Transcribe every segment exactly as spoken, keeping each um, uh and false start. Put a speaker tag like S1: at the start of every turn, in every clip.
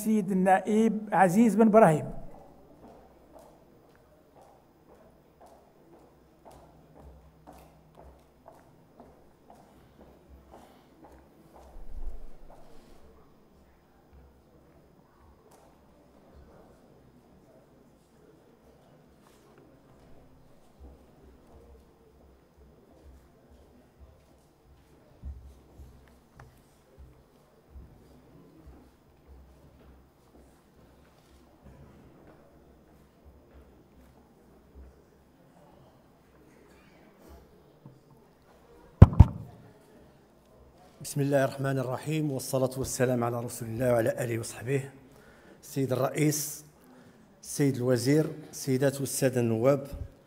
S1: السيد النائب عزيز بن إبراهيم.
S2: بسم الله الرحمن الرحيم، والصلاة والسلام على رسول الله وعلى آله وصحبه. السيد الرئيس، السيد الوزير، السيدات والسادة النواب،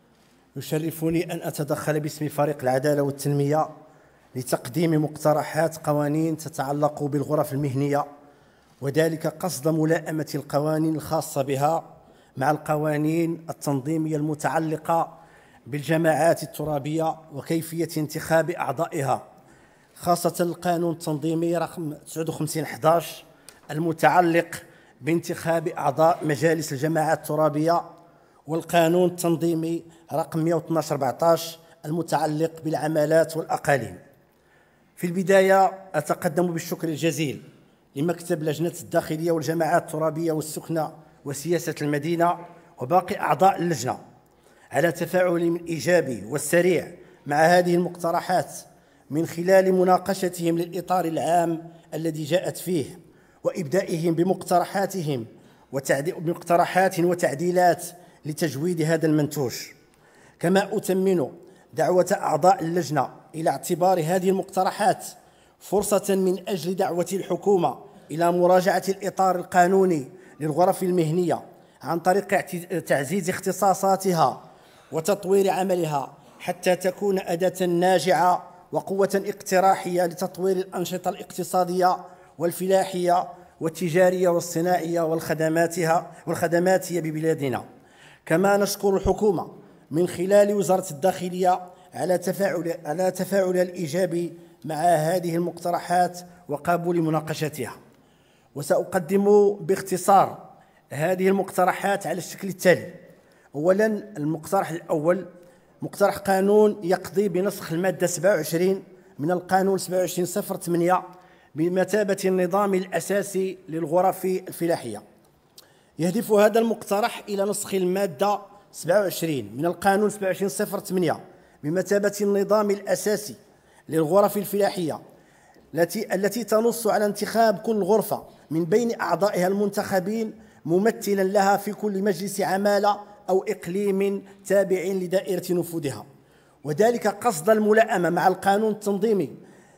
S2: يشرفني أن أتدخل باسم فريق العدالة والتنمية لتقديم مقترحات قوانين تتعلق بالغرف المهنية، وذلك قصد ملائمة القوانين الخاصة بها مع القوانين التنظيمية المتعلقة بالجماعات الترابية وكيفية انتخاب أعضائها، خاصة القانون التنظيمي رقم تسعة وخمسين أحد عشر المتعلق بانتخاب أعضاء مجالس الجماعات الترابية، والقانون التنظيمي رقم مئة واثني عشر أربعة عشر المتعلق بالعمالات والأقاليم. في البداية أتقدم بالشكر الجزيل لمكتب لجنة الداخلية والجماعات الترابية والسكنة وسياسة المدينة وباقي أعضاء اللجنة على تفاعلهم الإيجابي والسريع مع هذه المقترحات من خلال مناقشتهم للإطار العام الذي جاءت فيه، وإبدائهم بمقترحاتهم ومقترحات وتعديلات لتجويد هذا المنتوج. كما أثمن دعوة أعضاء اللجنة إلى اعتبار هذه المقترحات فرصة من أجل دعوة الحكومة إلى مراجعة الإطار القانوني للغرف المهنية عن طريق تعزيز اختصاصاتها وتطوير عملها حتى تكون أداة ناجعة وقوة اقتراحية لتطوير الأنشطة الاقتصادية والفلاحية والتجارية والصناعية والخدماتها والخدماتية ببلادنا. كما نشكر الحكومة من خلال وزارة الداخلية على تفاعل على تفاعلها الإيجابي مع هذه المقترحات وقبول مناقشتها. وسأقدم باختصار هذه المقترحات على الشكل التالي. أولا، المقترح الأول مقترح قانون يقضي بنسخ المادة سبعة وعشرين من القانون سبعة وعشرين صفر ثمانية بمثابة النظام الأساسي للغرف الفلاحية. يهدف هذا المقترح إلى نسخ المادة سبعة وعشرين من القانون سبعة وعشرين صفر ثمانية بمثابة النظام الأساسي للغرف الفلاحية التي التي تنص على انتخاب كل غرفة من بين أعضائها المنتخبين ممثلا لها في كل مجلس عمالة أو إقليم تابع لدائرة نفوذها، وذلك قصد الملائمة مع القانون التنظيمي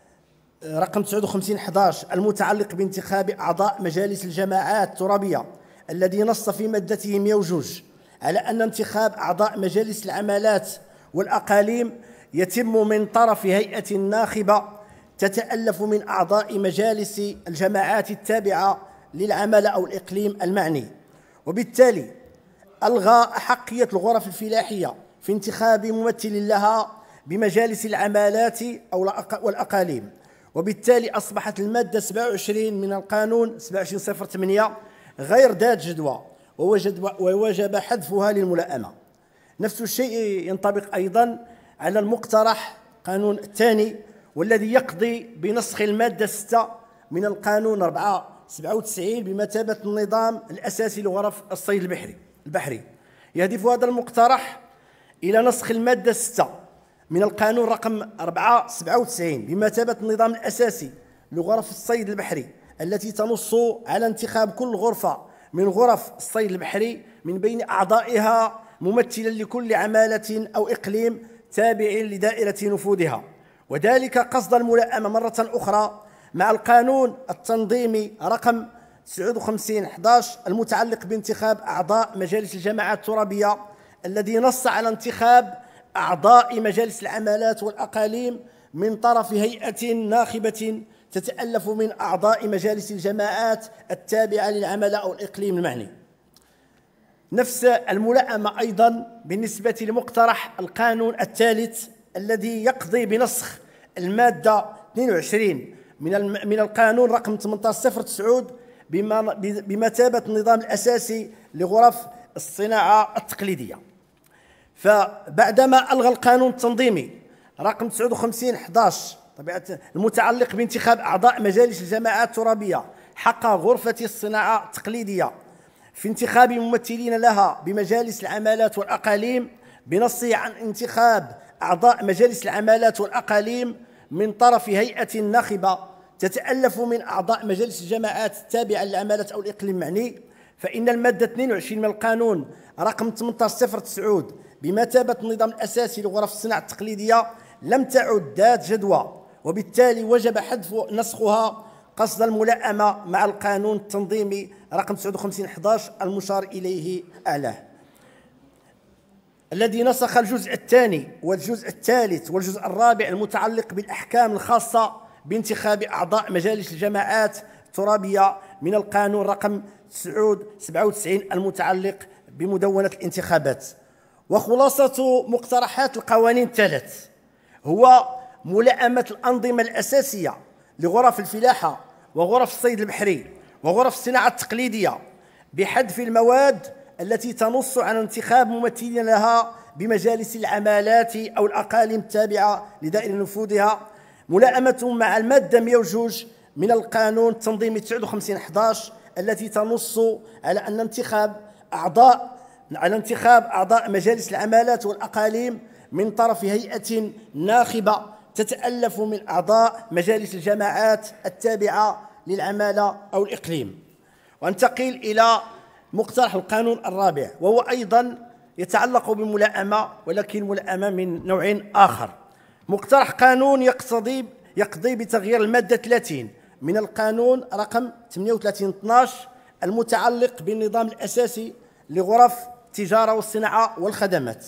S2: رقم تسعة وخمسين أحد عشر المتعلق بانتخاب أعضاء مجالس الجماعات الترابية الذي نص في مادته مئة وجوج على أن انتخاب أعضاء مجالس العمالات والأقاليم يتم من طرف هيئة ناخبة تتألف من أعضاء مجالس الجماعات التابعة للعمالة أو الإقليم المعني، وبالتالي ألغى أحقية الغرف الفلاحية في انتخاب ممثل لها بمجالس العمالات أو والأقاليم، وبالتالي أصبحت المادة سبعة وعشرين من القانون سبعة وعشرين صفر ثمانية غير ذات جدوى ووجب حذفها للملائمة. نفس الشيء ينطبق أيضا على المقترح قانون الثاني والذي يقضي بنسخ المادة ستة من القانون أربعة سبعة وتسعين بمثابة النظام الأساسي لغرف الصيد البحري البحري. يهدف هذا المقترح إلى نسخ المادة ستة من القانون رقم أربعة سبعة وتسعين بمثابة النظام الأساسي لغرف الصيد البحري التي تنص على انتخاب كل غرفة من غرف الصيد البحري من بين أعضائها ممثلا لكل عمالة أو إقليم تابع لدائرة نفوذها، وذلك قصد الملائمة مرة أخرى مع القانون التنظيمي رقم تسعة وخمسين أحد عشر المتعلق بانتخاب أعضاء مجالس الجماعات الترابية الذي نص على انتخاب أعضاء مجالس العمالات والأقاليم من طرف هيئة ناخبة تتألف من أعضاء مجالس الجماعات التابعة للعمالة أو الإقليم المعني. نفس الملائمة أيضا بالنسبة لمقترح القانون الثالث الذي يقضي بنسخ المادة اثنين وعشرين من من القانون رقم ثمانية عشر صفر تسعود بمثابة النظام الأساسي لغرف الصناعة التقليدية. فبعدما ألغى القانون التنظيمي رقم تسعة وخمسين أحد عشر طبيعة المتعلق بانتخاب أعضاء مجالس الجماعات الترابية حق غرفة الصناعة التقليدية في انتخاب ممثلين لها بمجالس العمالات والأقاليم بنصه عن انتخاب أعضاء مجالس العمالات والأقاليم من طرف هيئة ناخبة تتألف من أعضاء مجالس الجماعات التابعة للعمالات أو الإقليم المعني، فإن المادة اثنين وعشرين من القانون رقم ثمانية عشر صفر تسعة بمثابة النظام الأساسي لغرف الصناعة التقليدية لم تعد ذات جدوى، وبالتالي وجب حذف نسخها قصد الملائمة مع القانون التنظيمي رقم تسعة وخمسين أحد عشر المشار إليه أعلاه، الذي نسخ الجزء الثاني والجزء الثالث والجزء الرابع المتعلق بالأحكام الخاصة بانتخاب أعضاء مجالس الجماعات الترابية من القانون رقم سبعة وتسعين المتعلق بمدونة الانتخابات. وخلاصة مقترحات القوانين الثلاث هو ملائمة الأنظمة الأساسية لغرف الفلاحة وغرف الصيد البحري وغرف الصناعة التقليدية بحذف المواد التي تنص على انتخاب ممثلين لها بمجالس العمالات أو الأقاليم التابعة لدائرة نفوذها، ملائمة مع المادة مئة واثنين من القانون التنظيمي تسعة وخمسين أحد عشر التي تنص على أن انتخاب أعضاء على انتخاب أعضاء مجالس العمالات والأقاليم من طرف هيئة ناخبة تتألف من أعضاء مجالس الجماعات التابعة للعمالة أو الإقليم. وانتقل إلى مقترح القانون الرابع، وهو أيضا يتعلق بملائمة ولكن ملائمة من نوع آخر. مقترح قانون يقتضي يقضي بتغيير المادة ثلاثين من القانون رقم ثمانية وثلاثين اثناعش المتعلق بالنظام الأساسي لغرف التجارة والصناعة والخدمات.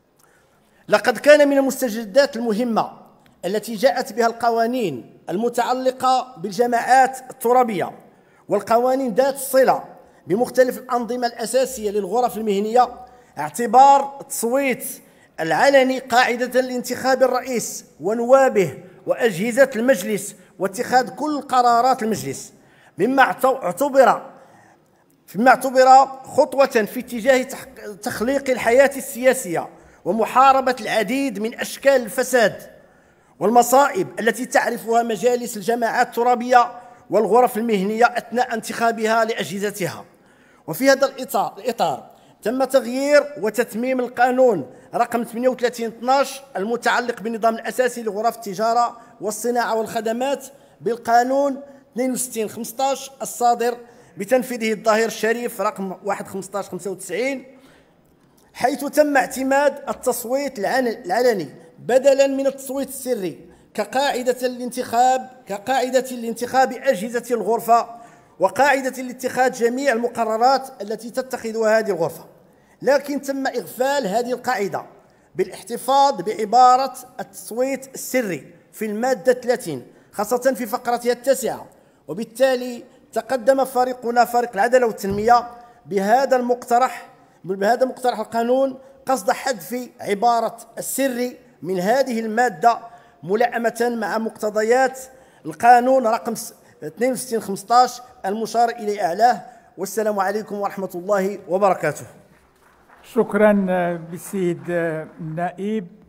S2: لقد كان من المستجدات المهمة التي جاءت بها القوانين المتعلقة بالجماعات الترابية والقوانين ذات الصلة بمختلف الأنظمة الأساسية للغرف المهنية اعتبار التصويت العلني قاعدة لانتخاب الرئيس ونوابه وأجهزة المجلس واتخاذ كل قرارات المجلس، مما اعتبر مما اعتبر خطوة في اتجاه تخليق الحياة السياسية ومحاربة العديد من أشكال الفساد والمصائب التي تعرفها مجالس الجماعات الترابية والغرف المهنية أثناء انتخابها لأجهزتها. وفي هذا الإطار تم تغيير وتتميم القانون رقم ثمانية وثلاثين اثناعش المتعلق بالنظام الأساسي لغرف التجارة والصناعة والخدمات بالقانون اثنين وستين خمسة عشر الصادر بتنفيذه الظاهر الشريف رقم واحد خمسة عشر خمسة وتسعين، حيث تم اعتماد التصويت العلني بدلا من التصويت السري كقاعدة الانتخاب كقاعدة لانتخاب أجهزة الغرفة وقاعدة لاتخاذ جميع المقررات التي تتخذها هذه الغرفة. لكن تم إغفال هذه القاعدة بالاحتفاظ بعبارة التصويت السري في المادة ثلاثين خاصة في فقرتها التاسعة. وبالتالي تقدم فريقنا فريق العدالة والتنمية بهذا المقترح بهذا مقترح القانون قصد حذف عبارة السري من هذه المادة ملائمة مع مقتضيات القانون رقم اثنين وستين خمسة عشر المشار إليه أعلاه. والسلام عليكم ورحمة الله وبركاته.
S1: شكرا بالسيد النائب.